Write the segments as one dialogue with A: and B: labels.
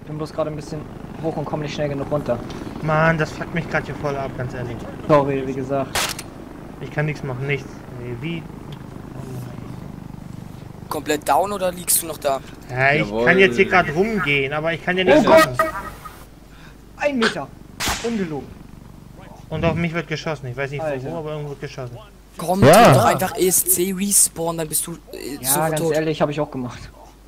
A: bin bloß gerade ein bisschen hoch und komme nicht schnell genug runter.
B: Mann, das fuckt mich gerade hier voll ab, ganz ehrlich.
A: Sorry, wie gesagt.
B: Ich kann nichts machen, nichts. Wie?
C: Komplett down oder liegst du noch da?
B: Ja, ich
D: Jawohl.
B: kann jetzt hier gerade rumgehen, aber ich kann ja nichts
A: Oh
B: machen.
A: 1 Meter. Ungelogen.
B: Und auf mich wird geschossen. Ich weiß nicht
A: Alter.
B: wo, aber irgendwo wird geschossen.
C: Komm,
E: Ja.
C: drück doch einfach ESC Respawn, dann bist du
A: Ja,
C: sofort
A: ganz
C: tot.
A: ehrlich, habe ich auch gemacht.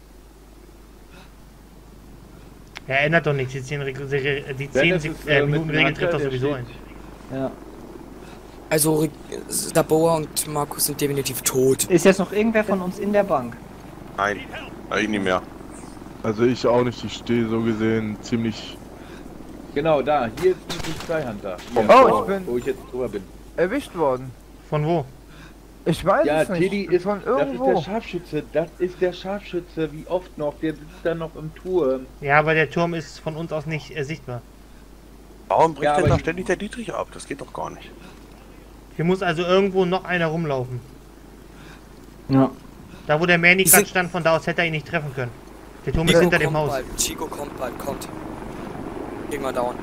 B: Ja, ändert doch nichts. Die 10 Minuten Regel trifft das sowieso ein.
A: Ja.
C: Also Daboa und Markus sind definitiv tot.
A: Ist jetzt noch irgendwer von uns in der Bank?
F: Nein, ich nicht mehr.
E: Also ich auch nicht, ich stehe so gesehen ziemlich...
D: Genau, da, hier ist die Polizeihunter. Hier,
G: Oh, ich bin
D: wo ich jetzt drüber bin.
G: erwischt worden.
B: Von wo?
G: Ich weiß
D: Ja,
G: es nicht.
D: Teddy ist
G: von
D: das ist der
G: irgendwo.
D: Scharfschütze, das ist der Scharfschütze, wie oft noch, der sitzt da noch im Turm.
B: Ja, aber der Turm ist von uns aus nicht sichtbar.
F: Warum bringt
D: Ja,
F: denn
D: aber
F: da
D: ich-
F: ständig der Dietrich ab? Das geht doch gar nicht.
B: Hier muss also irgendwo noch einer rumlaufen.
A: Ja.
B: Da wo der Manny
C: Die
B: gerade
C: sind-
B: stand, von da aus hätte er ihn nicht treffen können. Der Turm ist
C: Chico
B: hinter dem
C: kommt
B: Haus.
C: bald, Chico kommt bald, kommt. Irgendwann down.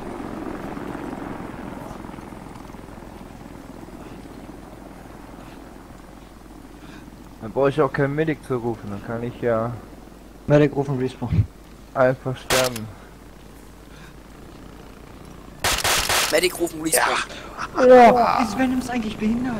G: Dann brauche ich auch keinen Medic zu rufen, dann kann ich ja
A: Medic rufen Respawn.
G: einfach sterben.
C: Medic rufen Respawn.
A: Oh, ist Venoms eigentlich behindert?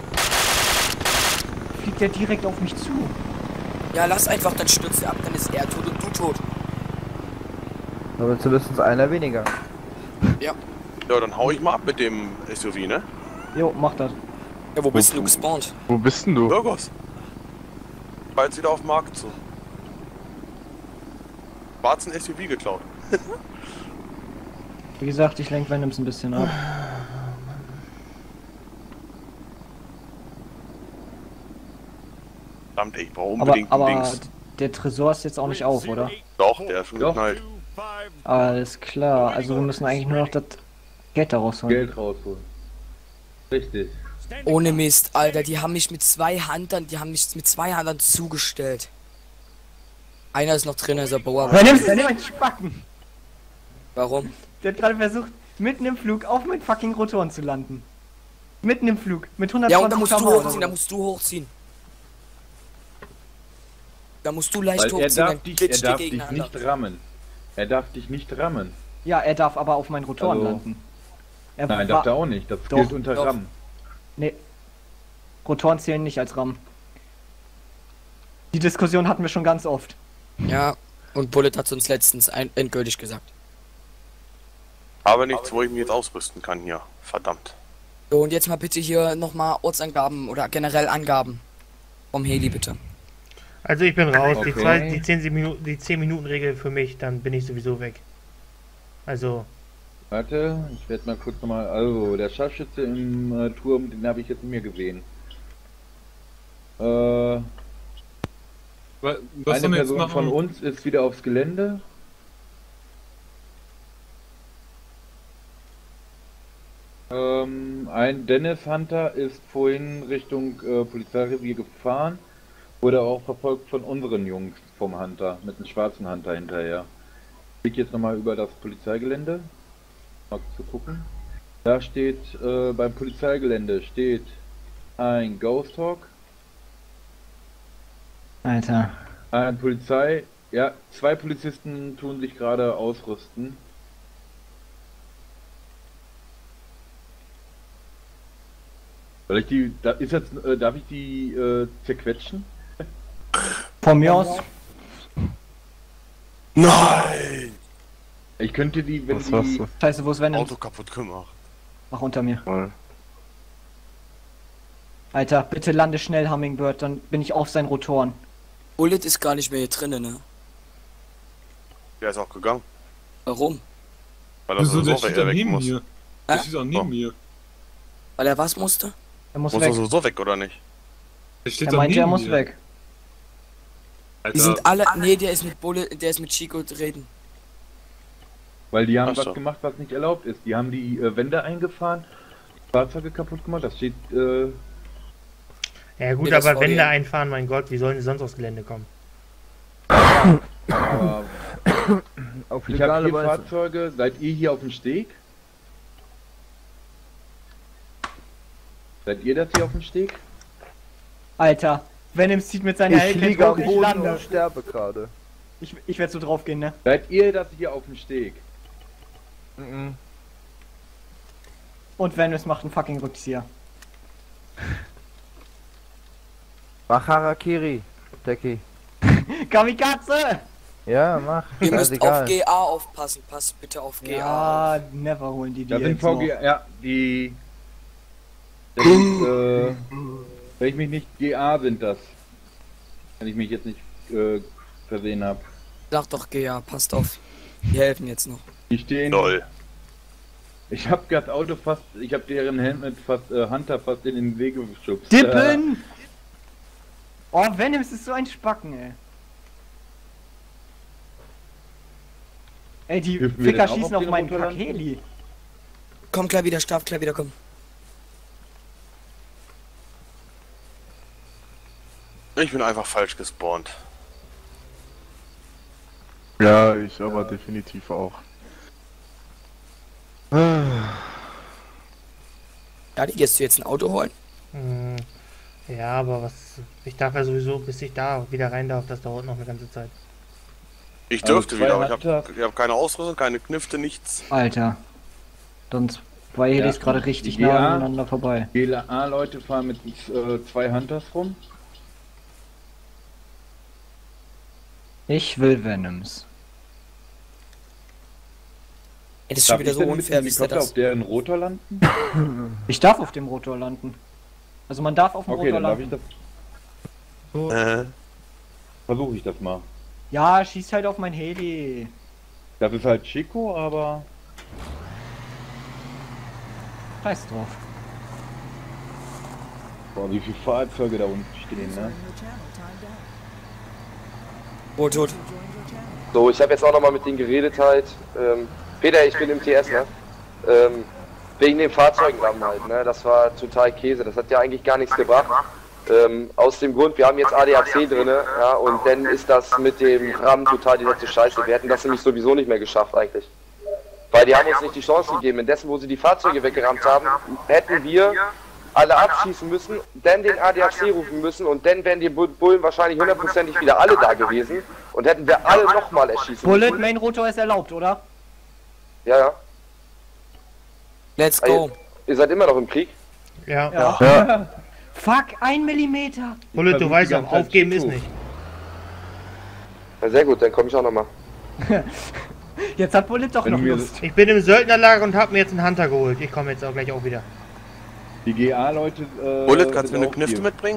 A: Fliegt der direkt auf mich zu?
C: Ja, lass einfach, dann stürzt er ab, dann ist er tot und du tot.
G: Aber zumindest einer weniger.
F: Ja, dann hau ich mal ab mit dem SUV, ne?
A: Jo, mach das.
C: Ja, wo bist denn du gespawnt?
E: Wo bist denn du?
F: Burgos. Bald wieder auf den Markt zu. Bart's ein SUV geklaut.
A: Wie gesagt, ich lenk Venoms ein bisschen ab.
F: Verdammt, ich brauche
A: Aber,
F: unbedingt
A: aber
F: ein Dings.
A: der Tresor ist jetzt auch nicht auf, oder?
F: Doch, der ist schon
D: Doch.
F: geknallt.
A: Alles klar, also wir müssen eigentlich nur noch das Geld da rausholen.
D: Geld rausholen. Richtig.
C: Ohne Mist, Alter, die haben mich mit zwei Handern zugestellt. Einer ist noch drin, also Bauer.
A: Venoms, nimm einen Spacken!
C: Warum?
A: Der hat gerade versucht, mitten im Flug auf mit fucking Rotoren zu landen. Mitten im Flug, mit 120
C: Ja, und da musst du
A: km/h oder
C: hochziehen,
A: so.
C: da musst du hochziehen. Da musst du leicht
D: Weil er
C: hochziehen,
D: darf
C: dann
D: dich,
C: glitscht ihr
D: nicht
C: gegeneinander.
D: rammen. Er darf dich nicht rammen.
A: Ja, er darf aber auf meinen Rotoren
D: Also-
A: landen. Er
D: Nein,
A: war-
D: darf er auch nicht. Das
A: Doch,
D: gilt unter
C: doch.
D: Rammen.
A: Nee. Rotoren zählen nicht als RAM. Die Diskussion hatten wir schon ganz oft.
C: Ja, und Bullet hat uns letztens endgültig gesagt.
F: Aber nichts, wo ich mich jetzt ausrüsten kann hier. Verdammt.
C: So, und jetzt mal bitte hier nochmal Ortsangaben oder generell Angaben vom Heli, bitte.
B: Also ich bin raus.
D: Okay.
B: Die 10 Minuten Regel für mich, dann bin ich sowieso weg. Also,
D: Warte, ich werde mal kurz nochmal. Also, der Scharfschütze im Turm, den habe ich jetzt nicht mehr gesehen.
H: Was
D: Eine
H: sollen wir jetzt
D: Person von
H: machen?
D: uns ist wieder aufs Gelände. Ein Dennis Hunter ist vorhin Richtung Polizeirevier gefahren, wurde auch verfolgt von unseren Jungs vom Hunter, mit einem schwarzen Hunter hinterher. Ich blick jetzt nochmal über das Polizeigelände, mal zu gucken. Da steht, beim Polizeigelände steht ein Ghost Hawk,
A: Alter.
D: ein Polizei, ja, 2 Polizisten tun sich gerade ausrüsten. Soll ich die, da ist jetzt, darf ich die zerquetschen?
A: Von mir aus.
F: Nein!
D: Ich könnte die, wenn
E: Was hast
D: die,
E: du?
A: Scheiße, wo ist Venoms?
F: Auto kaputt gemacht.
A: Mach unter mir.
E: Mal.
A: Alter, bitte lande schnell, Hummingbird, dann bin ich auf seinen Rotoren.
C: Bullet ist gar nicht mehr hier drinnen, ne?
F: Der ist auch gegangen.
C: Warum?
F: Weil er
H: Wieso, der
F: sowieso
H: steht
F: weg
H: doch neben
F: muss.
H: mir. Der
C: Hä?
H: steht doch neben
F: Oh.
H: mir.
C: Weil er was musste?
A: Er muss
F: Muss
A: weg.
F: er sowieso weg, oder nicht?
H: Der steht
A: Er
H: doch
A: meinte,
H: neben
A: er muss
H: mir.
A: weg.
H: Alter,
C: Die sind alle. Nee, der ist mit Bullet, der ist mit Chico reden.
D: weil die haben
F: Ach so.
D: was gemacht, was nicht erlaubt ist. Die haben die Wände eingefahren, Fahrzeuge kaputt gemacht, das steht,
B: ja gut,
C: Nee, das
B: aber
C: war
B: Wände
C: der-
B: einfahren, mein Gott, wie sollen die sonst aufs Gelände kommen?
D: aber
G: auf
D: Ich habe
G: legale
D: 4
G: Weise.
D: Fahrzeuge. Seid ihr hier auf dem Steg? Seid ihr das hier auf dem Steg?
A: Alter, Venom zieht mit seiner
G: Ich
A: Hellcat
G: liege am
A: hoch, ich
G: Boden
A: lande.
G: und sterbe gerade.
A: Ich werde so drauf gehen, ne?
D: Seid ihr das hier auf dem Steg?
G: Mhm.
A: Und Venom macht einen fucking Rückzieher.
G: Mach Harakiri, Decky.
A: Kamikaze!
G: Ja, mach.
C: Ihr müsst
G: Scheißegal.
C: auf GA aufpassen. Passt bitte auf GA.
A: Ja, never holen die
D: Da sind
A: jetzt noch.
D: VG, ja, die. Das ist, wenn ich mich nicht GA sind das. Wenn ich mich jetzt nicht versehen habe.
C: Sag doch GA, passt auf. Die helfen jetzt noch.
D: Die stehen.
F: Lol.
D: Ich hab das Auto fast, ich hab deren Helmet fast, Hunter fast in den Weg geschubst.
A: Dippen! Oh, Venom ist so ein Spacken, ey. Ey, die
D: Dürfen wir
A: Ficker
D: denn auch
A: schießen
D: auf
A: auf
D: den
A: meinen
D: runterlanden?
A: Kack-Heli.
C: Komm gleich wieder, Staff, gleich wieder, komm.
F: Ich bin einfach falsch gespawnt.
E: Ja, ich aber definitiv auch.
C: Ja, die gehst du jetzt ein Auto holen?
B: Hm, ja, aber was. Ich darf ja sowieso, bis ich da wieder rein darf, das dauert noch eine ganze Zeit.
F: Ich
D: Also
F: dürfte
D: zwei
F: wieder, aber ich
D: Hunter.
F: hab keine Ausrüstung, keine Knifte, nichts.
A: Alter. Dann zwei Helis
D: Ja,
A: gerade richtig
D: ja.
A: nah aneinander vorbei.
D: GLA-Leute fahren mit 2 Hunters rum.
A: Ich will Venoms.
C: Ey, das ist schon wieder so unfair, wisst ihr
D: Helikopter auf
C: das?
D: deren Rotor landen?
A: Ich darf auf dem Rotor landen. Also man darf auf dem
D: Okay,
A: Rotor
D: dann darf ich
A: landen.
D: das. Versuche ich das mal.
A: Ja, schieß halt auf mein Heli.
D: Das ist halt Chico, aber.
A: Scheiß drauf.
D: Boah, wie viele Fahrzeuge da unten stehen, ne?
C: Tot.
I: So, ich habe jetzt auch nochmal mit denen geredet halt. Peter, ich bin im TS, ne? Wegen den Fahrzeugenrahmen halt, ne? Das war total Käse, das hat ja eigentlich gar nichts gebracht. Aus dem Grund, wir haben jetzt ADAC drinne, ja, und dann ist das mit dem Rahmen total die letzte Scheiße. Wir hätten das nämlich sowieso nicht mehr geschafft eigentlich. Weil die haben uns nicht die Chance gegeben. Indessen, wo sie die Fahrzeuge weggerammt haben, hätten wir alle abschießen müssen, dann den ADAC rufen müssen und dann wären die Bullen wahrscheinlich hundertprozentig wieder alle da gewesen und hätten wir alle nochmal erschießen
A: Bullet,
I: müssen.
A: Main Rotor ist erlaubt, oder?
I: Ja, ja.
C: Let's go.
I: Ihr seid immer noch im Krieg?
B: Ja.
A: Ja. Fuck, 1 Millimeter.
B: Bullet, du
D: versuch
B: weißt
D: die
B: auch,
D: ganze Zeit
B: aufgeben ist
D: Chico.
B: nicht.
I: Ja, sehr gut, dann komme ich auch nochmal.
A: Jetzt hat Bullet doch
D: Wenn
A: noch
D: du mir
A: Lust.
B: Ich bin im Söldnerlager und hab mir jetzt einen Hunter geholt. Ich komme jetzt auch gleich auch wieder.
D: Die GA-Leute.
F: Bullet, kannst du
D: sind
F: mir eine
D: auch
F: Knifte
D: hier.
F: mitbringen?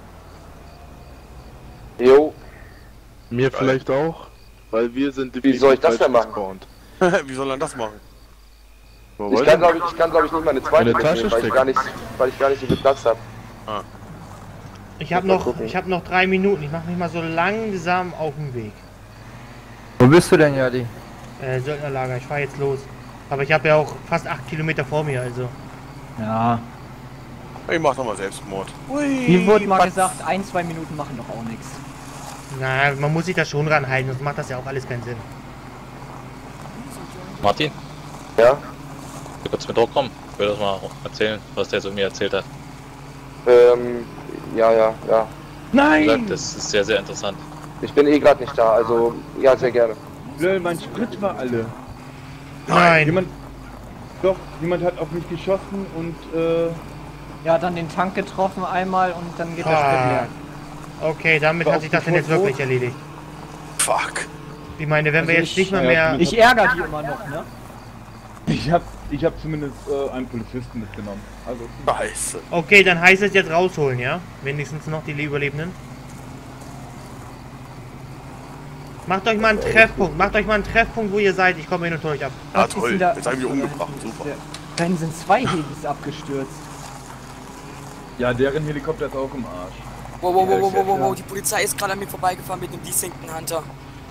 I: Jo,
E: Mir vielleicht auch, weil wir sind
I: Wie soll ich das denn
E: falsch
I: machen?
E: gespawnt.
F: Wie soll er das machen?
E: Wo
I: ich
E: wollt
I: kann
E: ihr?
I: glaube ich nicht meine zweite
E: Eine Tasche
I: mitnehmen, weil ich gar nicht so viel Platz habe.
B: Ich habe
I: Mal
B: noch,
I: gucken.
B: ich habe noch 3 Minuten. Ich mache mich mal so langsam auf den Weg.
G: Wo bist du denn, Jadi?
B: Söldnerlager, ich fahre jetzt los. Aber ich habe ja auch fast 8 Kilometer vor mir, also.
A: Ja.
F: Ich mach nochmal Selbstmord.
A: Wie wurde mal gesagt, 1-2 Minuten machen doch auch nichts.
B: Na, man muss sich da schon ranhalten, sonst macht das ja auch alles keinen Sinn.
J: Martin,
I: Ja?
J: du kurz mit Druck kommen. Ich will das mal erzählen, was der so mir erzählt hat.
I: Ja.
J: Wie gesagt, das ist sehr, sehr interessant.
I: Ich bin eh gerade nicht da, also ja, sehr gerne.
D: Lol, mein Sprit war alle.
B: Nein!
D: Jemand hat auf mich geschossen und
A: Ja, dann den Tank getroffen einmal und dann geht der
B: Ah.
A: Sprit leer.
B: Okay, damit
D: War
B: hat
D: auch
B: sich das denn jetzt
D: sofort
B: wirklich erledigt.
F: Fuck.
B: Ich meine, wenn wir
A: Also
B: jetzt nicht mal
D: ja,
B: mehr...
A: Ich ärgere die immer noch, ne?
D: ich hab zumindest einen Polizisten mitgenommen. Also
F: Scheiße.
B: Okay, dann heißt es jetzt rausholen, ja? Wenigstens noch die Überlebenden. Macht euch mal einen Treffpunkt, wo ihr seid. Ich komme hin und hol euch ab.
F: Ja,
A: Was ist
F: toll.
A: denn da-
F: Jetzt haben wir umgebracht. Super.
A: Dann sind 2 Helis abgestürzt.
D: ja, deren Helikopter ist auch im Arsch.
C: Wow, die Polizei ist gerade an mir vorbeigefahren mit einem desinkten Hunter.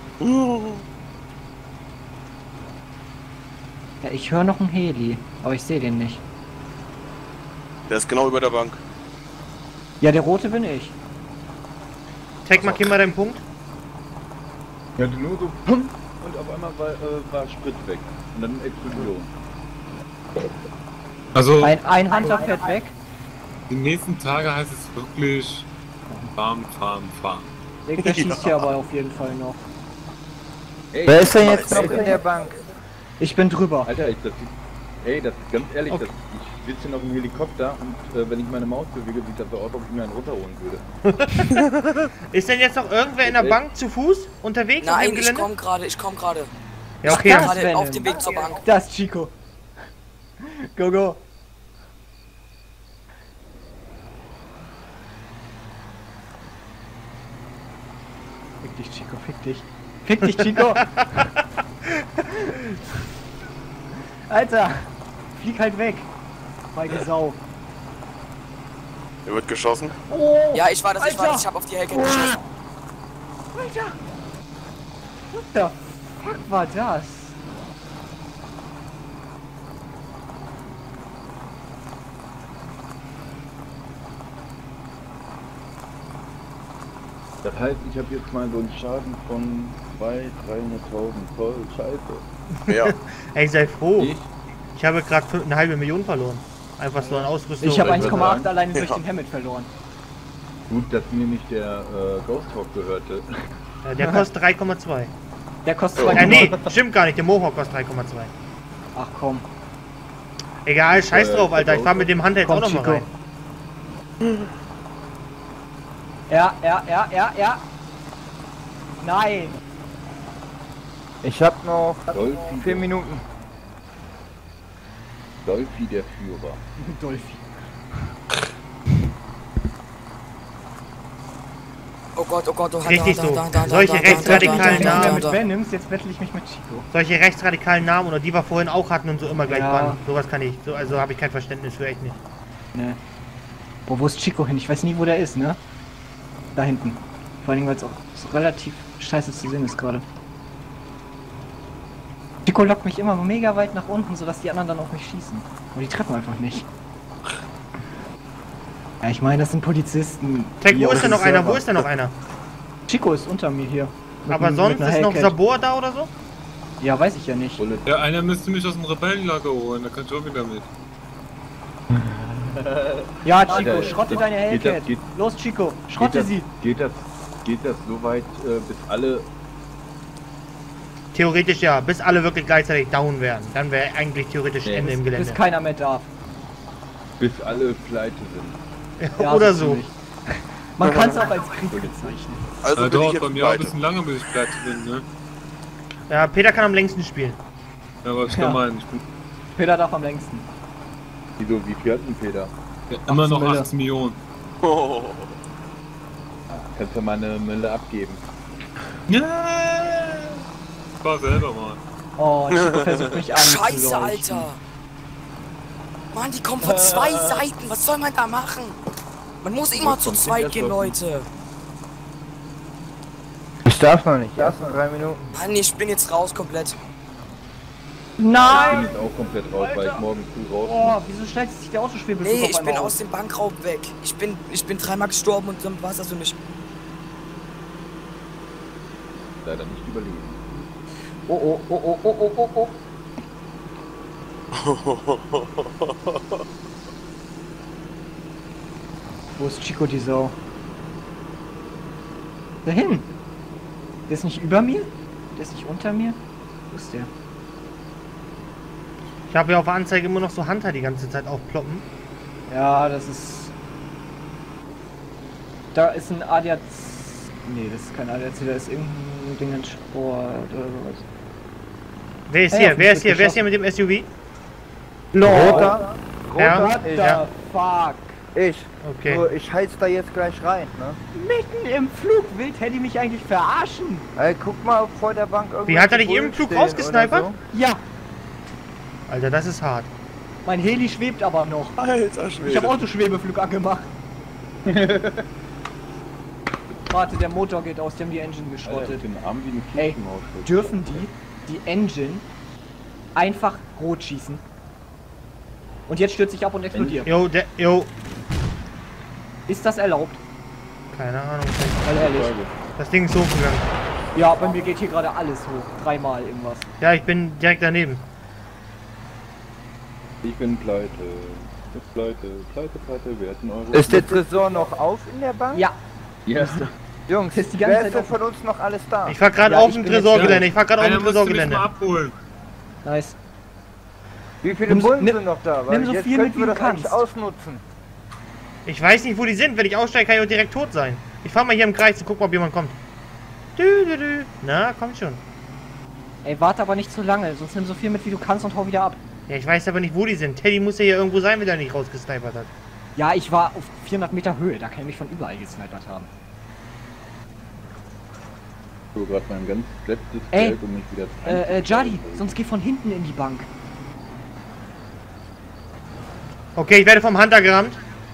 A: Ja, ich höre noch einen Heli, aber ich sehe den nicht.
F: Der ist genau über der Bank.
A: Ja, der rote bin ich.
B: Tag, markier mal deinen Punkt.
D: Ja, nur so. und auf einmal war Sprit weg. Und dann Explosion.
H: Also,
A: Ein Hunter fährt weg.
H: die nächsten Tage heißt es wirklich fahren.
A: Der schießt hier aber auf jeden Fall noch.
D: Ey,
G: Wer ist denn jetzt noch in der Bank?
A: Ich bin drüber.
D: Alter, das ist ganz ehrlich, ich sitze noch im Helikopter und wenn ich meine Maus bewege, sieht das so aus, als ob ich mir einen runterholen würde.
B: Ist denn jetzt noch irgendwer in der Bank zu Fuß unterwegs? auf
C: Nein,
B: dem
C: ich
B: Gelände?
C: komm gerade.
B: Ja,
C: Ich
B: okay.
C: bin
A: das
C: gerade
A: Venom.
C: auf dem Weg zur Bank.
A: Das ist Chico. Go, go. Fick dich, Chico, fick dich. Fick dich, Chico. Alter, flieg halt weg. Feige Sau.
F: Er wird geschossen.
A: Oh,
C: Ja, ich war das, ich
A: Alter.
C: hab auf die Hellkette geschossen.
A: Alter. What the fuck war das?
D: Das heißt, ich habe jetzt mal so einen Schaden von 200.000, 300.000 voll Scheiße.
F: Ja.
B: Ey, sei froh.
D: Ich?
B: Ich habe gerade eine halbe Million verloren. Einfach so an Ausrüstung.
A: Ich habe
D: ich würde
A: 1,8
D: sagen.
A: alleine durch
F: Ja.
A: den Hammett verloren.
D: Gut, dass mir nicht der Ghost Hawk gehörte.
B: Ja, der kostet 3,2.
A: Der kostet
B: Nee, stimmt gar nicht. Der Mohawk kostet 3,2.
A: Ach komm.
B: Egal, scheiß drauf, Alter. Ich fahr mit dem Hunter jetzt auch
A: Komm,
B: noch mal
A: Chico.
B: rein.
A: Ja. Nein.
G: Ich hab noch
D: Dolphy,
G: 4 Minuten.
D: Dolphy der Führer.
A: Dolphy.
C: Oh Gott, oh
B: Richtig so. Solche rechtsradikalen
A: Ja,
B: Namen.
A: mit Venoms, jetzt bettel ich mich mit Chico.
B: Solche rechtsradikalen Namen oder die wir vorhin auch hatten und so immer gleich
A: Ja.
B: bannen. Sowas kann ich. Also habe ich kein Verständnis für, echt nicht.
A: Ne. Boah, wo ist Chico hin? Ich weiß nie, wo der ist, ne? Da hinten. Vor allem, weil es auch so relativ scheiße zu sehen ist gerade. Chico lockt mich immer mega weit nach unten, sodass die anderen dann auf mich schießen. Aber die treffen einfach nicht. Ja, ich meine, das sind Polizisten.
B: Tech,
A: die
B: wo
A: auf
B: ist denn
A: dem
B: noch einer?
A: Server-
B: Wo ist denn noch einer?
A: Chico ist unter mir hier. Mit
B: Aber
A: einem-
B: sonst
A: mit einer
B: ist noch
A: Hellcat.
B: Sabor da oder so?
A: Ja, weiß ich ja nicht.
D: Bullet.
H: Ja, einer müsste mich aus dem Rebellenlager holen, da kann ich auch wieder mit.
A: Ja, Chico,
D: Alter,
A: schrotte
D: geht
A: deine
D: das-
A: Hellcat.
D: geht-
A: Los, Chico, schrotte sie.
D: Geht das so weit, bis alle...
B: Theoretisch ja, bis alle wirklich gleichzeitig down wären. Dann wäre eigentlich theoretisch
D: Nee,
B: Ende im Gelände.
A: Bis keiner mehr darf.
D: bis alle pleite sind.
A: Ja,
B: oder
A: so
B: so.
A: ziemlich. Man kann es auch als Krieg bezeichnen.
F: Also
H: Ja,
F: bin ich
H: dauert
F: jetzt
H: bei mir auch ein
F: pleite.
H: bisschen lange, bis ich pleite bin, ne?
B: Ja, Peter kann am längsten spielen.
H: Ja, was ich
A: Ja.
H: da meine, ich bin
A: Peter darf am längsten.
D: Wieso, wie viel hat denn Peter?
H: ja, immer
A: 18
H: noch
A: Mille.
H: 18 Millionen.
F: Oh.
D: Kannst du mal eine Mille abgeben?
H: Ja! Ich war selber mal.
A: Oh, Chico versucht mich
C: Scheiße,
A: anzuleuchten.
C: Alter. Mann, die kommen von 2 Seiten. Was soll man da machen? Man muss immer zu zweit gehen, Leute.
G: Ich darf noch nicht. Erst noch 3 Minuten.
C: Mann, ich bin jetzt raus komplett.
D: Ich bin
A: Nein!
D: jetzt auch komplett raus, weil ich morgen früh raus
A: Oh, wieso stellt sich der Autoschwebelflug
C: Nee,
A: auf
C: ich bin
A: einmal
C: aus dem Bankraub weg. Ich bin 3-mal gestorben und dann war es das für mich.
D: leider nicht überleben.
A: Oh. Wo ist Chico, die Sau? Dahin! Der ist nicht über mir? Der ist nicht unter mir? Wo ist der?
B: Ich habe ja auf der Anzeige immer noch so Hunter die ganze Zeit aufploppen.
A: Ja, das ist... Da ist ein ADAC... Nee, das ist kein ADAC, da ist irgendein Ding in Sport oder sowas.
B: Wer ist
A: Hey,
B: hier?
A: auf
B: Wer
A: mich
B: ist hier?
A: wird
B: Wer ist hier mit dem SUV?
G: Roter?
B: Ja.
A: What the
G: Ja.
A: fuck?
G: Ich.
B: Okay.
G: So, ich heiz da jetzt gleich rein, ne?
A: Mitten im Flug will Teddy mich eigentlich verarschen.
G: Ey, guck mal, ob vor der Bank irgendwas.
B: Wie, hat er dich im Flug rausgesnipert?
A: Ja,
B: Alter, das ist hart.
A: mein Heli schwebt aber noch.
F: Alter
A: Ich
F: Schwede.
A: habe Autoschwebeflug angemacht. Warte, der Motor geht aus, die haben die Engine
D: Alter,
A: geschrottet.
D: den Arm wie eine
A: Ey,
D: Kirchenmaus.
A: dürfen die Engine einfach rot schießen? Und jetzt stürzt sich ab und explodiert.
B: Jo,
A: Ist das erlaubt?
B: keine Ahnung.
A: Weil ehrlich.
B: Das Ding ist hochgegangen.
A: Ja, bei mir geht hier gerade alles hoch. 3-mal irgendwas.
B: Ja, ich bin direkt daneben.
D: Ich bin pleite. Pleite, wir hatten eure...
G: Ist der Tresor noch auf in der Bank?
A: Ja.
D: Ja.
G: Jungs,
A: Ist die ganze
G: wer
A: Zeit
G: ist denn
A: offen.
G: von uns noch alles da?
B: Ich fahr gerade
A: Ja,
B: auf
A: ich
B: dem
A: bin jetzt
B: Tresorgelände. Ich fahr gerade auf
H: Einer
B: dem
H: musste mich
B: Tresorgelände.
H: mal abholen.
A: Nice.
G: Wie viele
A: Nimm so-
G: Bullen
A: nimm-
G: sind noch da? Weil
A: nimm so
G: jetzt
A: viel
G: könnten
A: mit, wie
G: wir
A: du
G: das eigentlich
A: kannst.
G: ausnutzen.
B: Ich weiß nicht, wo die sind. Wenn ich aussteige, kann ich auch direkt tot sein. Ich fahr mal hier im Kreis und guck mal, ob jemand kommt. Dü. Na, kommt schon.
A: Ey, warte aber nicht zu lange, sonst nimm so viel mit, wie du kannst und hau wieder ab.
B: Ja, ich weiß aber nicht, wo die sind. Teddy muss ja hier irgendwo sein, wenn er nicht rausgesnipert hat.
A: Ja, ich war auf 400 Meter Höhe, da kann ich mich von überall gesnipert haben.
D: So, gerade mein ganz letztes
A: Ey,
D: Geld, um mich wieder
A: Jari, sonst geh von hinten in die Bank.
B: Okay, ich werde vom Hunter gerammt.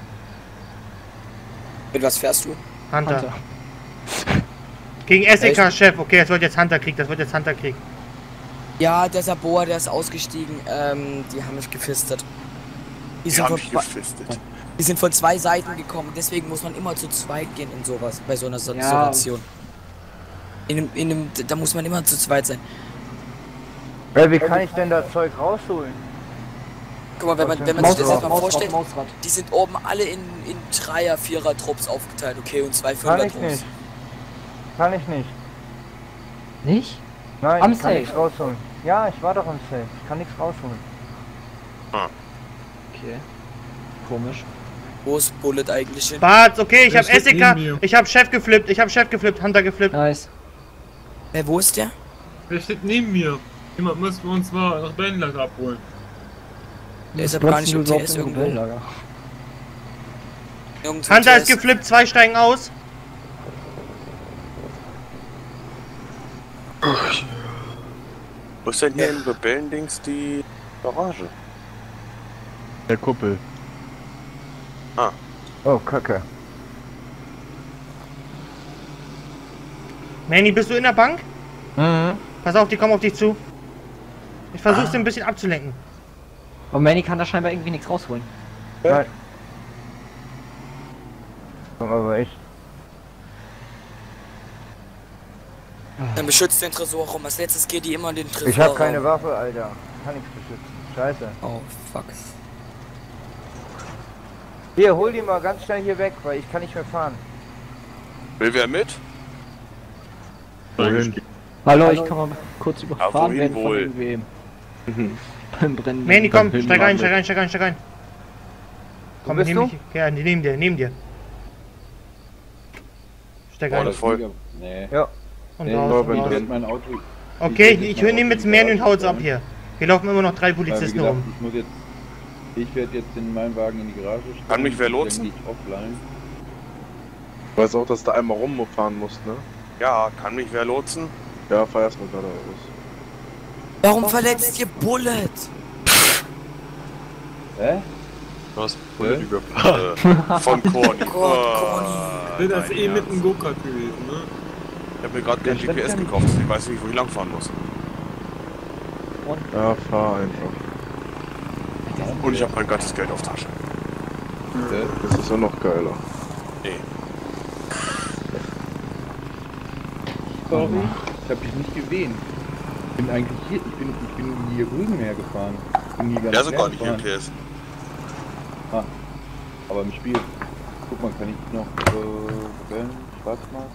C: Mit was fährst du?
B: Hunter. Gegen SEK-Chef. Okay, das wird jetzt Hunter-Krieg.
C: Ja, der Saboa, der ist ausgestiegen. Die haben mich gefistet. Die sind, die sind von 2 Seiten gekommen. Deswegen muss man immer zu zweit gehen in sowas. Bei so einer Situation. Da muss man immer zu zweit sein.
G: Wie kann ich denn das Zeug rausholen?
C: Guck mal, wenn man sich das jetzt mal vorstellt,
A: Mausrad.
C: die sind oben alle in 3er, 4er Trupps aufgeteilt, okay, und 2 5er
G: Kann ich
C: Trupps.
G: nicht. Kann ich nicht.
A: Nicht?
G: Nein,
A: Am
G: ich kann
A: Safe.
G: nichts rausholen. Ja, ich war doch im Safe. Ich kann nichts rausholen.
A: Okay. Komisch.
C: Wo ist Bullet eigentlich hin?
B: Bart, okay, ich
H: Der
B: hab
H: steht
B: SEK.
H: neben mir.
B: Ich hab Chef geflippt, Hunter geflippt.
A: Nice.
C: Wo ist der?
H: Der steht neben mir. Jemand müssen wir uns mal nach Berlinlager abholen.
C: Der ist aber gar nicht im TS irgendwo.
A: Rebellenlager.
C: Irgendwo im
B: Hunter ist
C: TS.
B: geflippt, 2 steigen aus.
F: Wo ist denn hier in Rebellendings die Garage?
E: Der Kuppel.
G: Oh, Kacke.
B: Manny, bist du in der Bank?
G: Mhm.
B: Pass auf, die kommen auf dich zu. Ich versuche sie ein bisschen abzulenken.
A: Und Manny kann da scheinbar irgendwie nichts rausholen.
G: Nein. Komm aber echt.
C: Dann beschützt den Tresor rum. Als letztes geht die immer in den Tresor.
G: Ich hab keine Waffe, Alter. Kann nichts beschützen. Scheiße.
C: Oh, fuck.
G: Hier, hol die mal ganz schnell hier weg, weil ich kann nicht mehr fahren.
F: Will wer mit?
A: Hallo, ich kann mal kurz
F: Ja,
A: überfahren
F: wohin
A: werden von
F: wohl?
A: irgendwem. Beim Brennen.
B: Manny, komm,
E: hinten
B: steig rein.
G: Wo
B: Komm,
G: bist
B: nehm
G: du?
B: dich. Ja, neben dir. Steig
F: Boah,
B: rein.
F: das voll.
D: Nee.
G: Ja.
B: Und
D: Nee,
B: raus.
E: wenn
B: Und raus.
D: mein Auto.
B: Okay, ich nehme jetzt Manny und hau jetzt ab hier. Hier laufen immer noch 3 Polizisten rum.
D: Ich werde jetzt in meinem Wagen in die Garage stellen.
F: Kann mich wer lotsen?
D: Dann gehe ich offline.
E: Du weißt auch, dass du einmal rumfahren musst, ne?
F: Ja, kann mich wer lotsen?
E: Ja, fahr erstmal gerade aus.
C: Warum verletzt ihr Bullet?
D: Hä?
J: Du hast Bullet überfahren.
F: Von Corny.
C: Gott,
H: Wird das eh mit einem Go-Kart gewesen, ne?
F: Ich hab mir gerade kein GPS gekauft. Ich weiß nicht, wo ich langfahren muss.
E: Ja, fahr einfach.
F: Und ich habe mein ganzes Geld auf Tasche.
E: Das ist ja noch geiler.
F: Nee.
D: Sorry, ich habe dich nicht gesehen. Ich bin eigentlich hier, ich bin hier Rügenmeer gefahren. Bin nie
F: Der ist gar nicht
D: gefahren.
F: hier PS.
D: Aber im Spiel. Guck mal, kann ich noch wählen? Schwarzmarkt?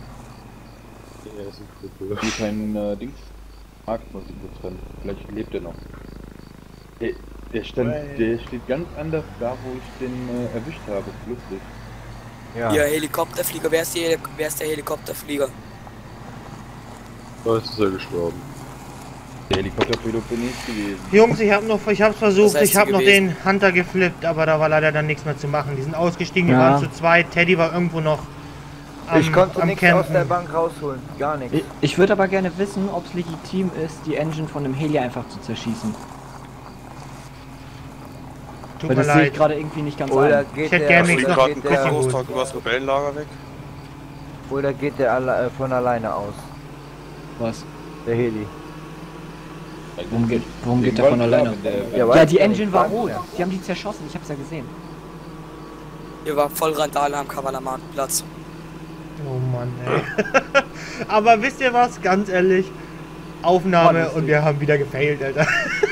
D: Hier kein Dings. Marktmusik drin. Vielleicht lebt er noch. Der steht ganz anders da, wo ich den erwischt habe. Lustig.
G: Ja.
C: Hier, Helikopterflieger. Wer ist der Helikopterflieger?
J: Da ist er gestorben.
D: Der Helikopterpilot bin ich gewesen.
B: Jungs, ich hab's versucht,
C: Was heißt
B: ich hab
C: du
B: noch
C: gewesen?
B: den Hunter geflippt, aber da war leider dann nichts mehr zu machen. Die sind ausgestiegen, wir
A: Ja.
B: waren zu zweit, Teddy war irgendwo noch
G: Ich konnte
B: am
G: nichts aus
B: Campen.
G: der Bank rausholen. Gar nichts.
A: Ich würde aber gerne wissen, ob es legitim ist, die Engine von einem Heli einfach zu zerschießen.
B: Tut
A: Weil
B: mir
A: das sehe ich
B: leid.
A: gerade irgendwie nicht ganz
G: Oder
A: ein.
G: geht
B: Ich hätte
G: der,
B: gerne
F: Fliegt
B: nichts
G: oder
B: noch
F: gerade
G: geht
F: ein
G: der,
B: gucken.
F: Großtag übers Rebellenlager weg?
G: oder geht der von alleine aus?
A: Was?
G: Der Heli.
A: Warum geht der von alleine? Ja,
G: weiß
A: die
G: ich
A: Engine
G: nicht,
A: war
G: weiß
A: rot.
G: ja.
A: Die haben die zerschossen, ich hab's ja gesehen.
C: Hier war voll Randale am Kavalamarktplatz.
B: Oh Mann, ey. Aber wisst ihr was? Ganz ehrlich. Aufnahme und wir haben wieder gefailt, Alter.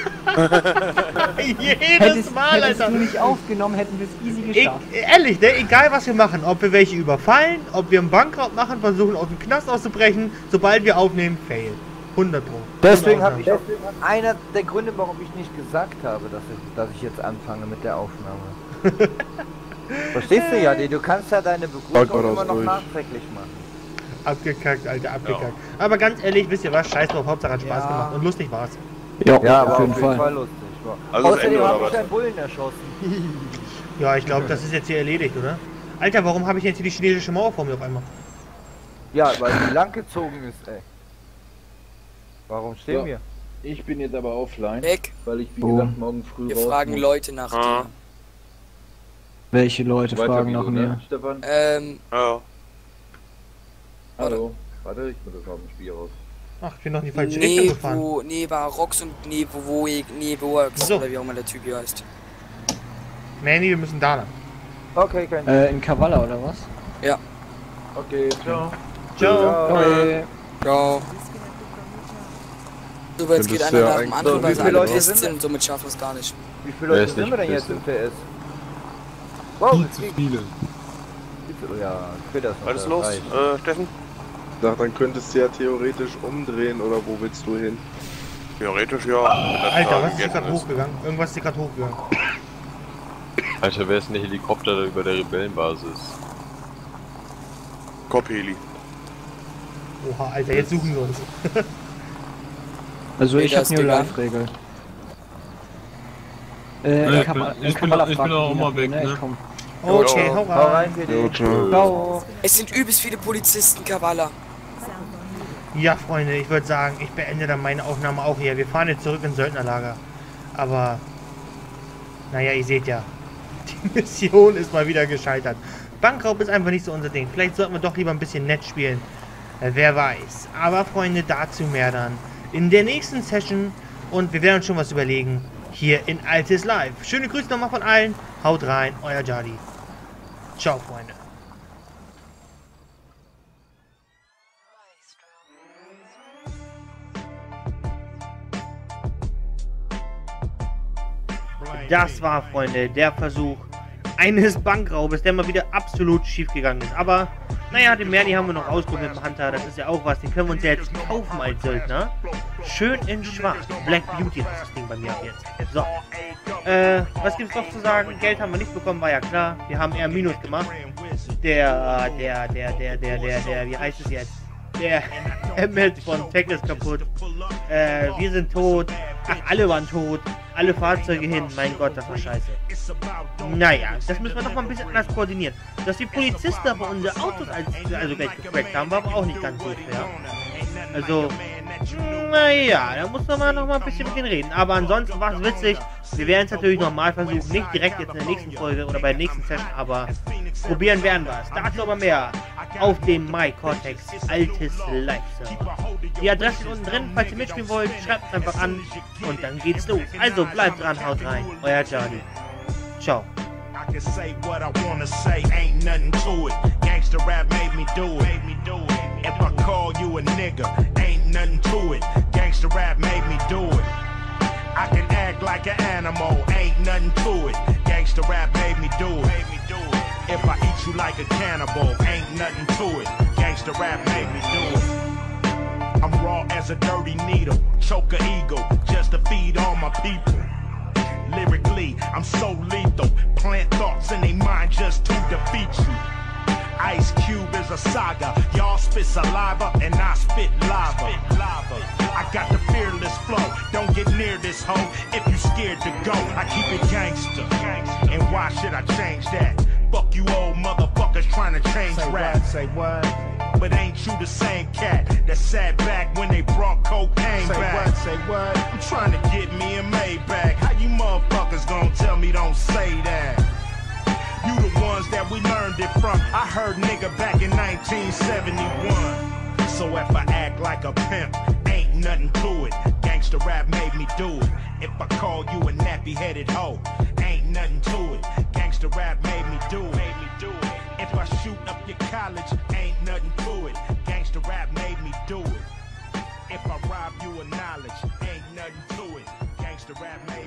B: Jedes Mal, Alter.
A: Hättest du nicht aufgenommen, hätten wir es easy geschafft.
B: Ehrlich, ne? Egal was wir machen, ob wir welche überfallen, ob wir einen Bankraub machen, versuchen aus dem Knast auszubrechen, sobald wir aufnehmen, fail. 100 Pro.
G: Deswegen habe ich auch einer der Gründe, warum ich nicht gesagt habe, dass ich jetzt anfange mit der Aufnahme. Verstehst du ja, du kannst ja deine Begrüßung immer noch nachträglich machen.
B: Abgekackt, Alter, abgekackt. Ja. Aber ganz ehrlich, wisst ihr was? Scheiß drauf, Hauptsache hat Spaß gemacht und lustig war's.
G: Ja, aber auf jeden Fall lustig.
F: Also
G: außerdem habe ich einen Bullen erschossen.
B: Ja, ich glaube, das ist jetzt hier erledigt, oder? Alter, warum habe ich jetzt hier die chinesische Mauer vor mir auf einmal?
G: Ja, weil die lang gezogen ist, ey. Warum stehen wir?
D: Ich bin jetzt aber offline,
C: Weg.
D: weil ich, wie gesagt, morgen früh
C: Wir
D: raus
C: fragen
D: muss.
C: Leute nach dir.
A: Welche Leute
D: Weiter
A: fragen
D: Video,
A: nach
D: ne,
A: mir?
D: Stefan?
F: Ja.
D: Hallo. Warte, ich muss das aus dem Spiel raus.
B: Ach, ich bin noch in die falsche Richtung gefahren.
C: Neva Rox und Nevoworks,
B: So.
C: oder wie auch immer der Typ hier heißt.
B: Manny, wir müssen da lang.
G: Okay, kein Problem.
A: In Kavala oder was?
C: Ja.
D: Okay, ciao.
B: Ciao.
G: Okay.
C: Ciao. So, jetzt geht einer nach dem anderen, weil sie alle
G: Leute
C: Pest
G: sind
C: sind und somit schaffen wir es gar nicht.
G: Wie viele Leute sind wir denn jetzt im PS? Wow,
H: Viel zu viele.
G: Ja, ich will das noch.
F: Was ist los, Steffen?
E: Sag, dann könntest du ja theoretisch umdrehen, oder wo willst du hin?
F: Theoretisch ja.
B: Alter, was ist hier gerade hochgegangen? Irgendwas ist hier gerade hochgegangen.
J: Alter, wer ist ein Helikopter da über der Rebellenbasis?
F: Cop-Heli.
B: Oha, Alter, jetzt suchen wir uns.
A: Also ich
C: Peter
A: hab
C: ist
A: New
C: gegangen.
A: Life-Regel.
H: Ich bin auch mal weg, ne?
B: Okay, hau rein.
A: Ciao.
C: Es sind übelst viele Polizisten, Kavala.
B: Ja, Freunde, ich würde sagen, ich beende dann meine Aufnahme auch hier. Wir fahren jetzt zurück ins Söldnerlager. Aber, naja, ihr seht ja, die Mission ist mal wieder gescheitert. Bankraub ist einfach nicht so unser Ding. Vielleicht sollten wir doch lieber ein bisschen nett spielen. Wer weiß. Aber, Freunde, dazu mehr dann in der nächsten Session. Und wir werden uns schon was überlegen hier in Altis Live. Schöne Grüße nochmal von allen. Haut rein, euer Jadi. Ciao, Freunde. Das war, Freunde, der Versuch eines Bankraubes, der mal wieder absolut schief gegangen ist. Aber, naja, den Merli haben wir noch ausprobiert mit dem Hunter. Das ist ja auch was, den können wir uns ja jetzt kaufen als Söldner. Schön in schwarz. Black Beauty heißt das Ding bei mir ab jetzt. So. Was gibt's noch zu sagen? Geld haben wir nicht bekommen, war ja klar. Wir haben eher Minus gemacht. Wie heißt es jetzt? Der Emmet von Tech ist kaputt. Wir sind tot. Ach, alle waren tot. Alle Fahrzeuge hin. Mein Gott, das war scheiße. Naja, das müssen wir doch mal ein bisschen anders koordinieren. Dass die Polizisten aber unsere Autos also gleich gecrackt haben, war aber auch nicht ganz so fair. Also, naja, da muss man noch mal ein bisschen mit denen reden. Aber ansonsten war es witzig. Wir werden es natürlich nochmal versuchen. Nicht direkt jetzt in der nächsten Folge oder bei der nächsten Session, aber probieren werden wir es. Dazu aber mehr auf dem MyCortex Altis Live Server. Die Adresse ist unten drin. Falls ihr mitspielen wollt, schreibt es einfach an und dann geht's los. Also bleibt dran, haut rein. Euer Jadi. Ciao.
K: I can say what I wanna say, ain't nothing to it. Gangsta rap made me do it. If I call you a nigga, ain't nothing to it. Gangsta rap made me do it. I can act like an animal, ain't nothing to it. Gangsta rap made me do it. If I eat you like a cannibal, ain't nothing to it. Gangsta rap made me do it. I'm raw as a dirty needle, choke a eagle, just to feed all my people. Lyrically, I'm so lethal. Plant thoughts in their mind just to defeat you. Ice Cube is a saga. Y'all spit saliva and I spit lava. I got the fearless flow. Don't get near this hoe if you scared to go. I keep it gangster. And why should I change that? Fuck you old motherfuckers trying to change rap. Say what? But ain't you the same cat that sat back when they brought cocaine back? Say what? I'm trying to get me a Maybach. How you motherfuckers gonna tell me don't say that? You the ones that we learned it from. I heard nigga back in 1971. So if I act like a pimp, ain't nothing to it. Gangsta rap made me do it. If I call you a nappy-headed hoe, ain't nothing to it. Gangsta rap made me do it. If I shoot up your college, ain't nothing to it. Gangsta rap made me do it. If I rob you of knowledge, ain't nothing to it. Gangsta rap made